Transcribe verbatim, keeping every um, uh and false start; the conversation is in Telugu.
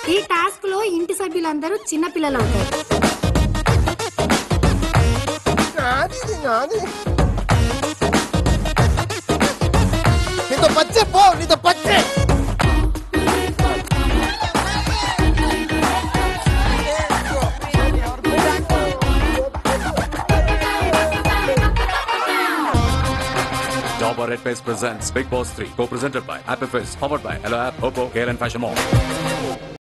ఈ టాస్క్ లో ఇంటి సభ్యులందరూ చిన్న పిల్లలు అవుతారు. నీతో పచ్చే పో నీతో పచ్చే Dabur Red Paste presents Big Boss three, co-presented by Happy Fizz, powered by Hello App, Oppo, Care and Fashion Mall.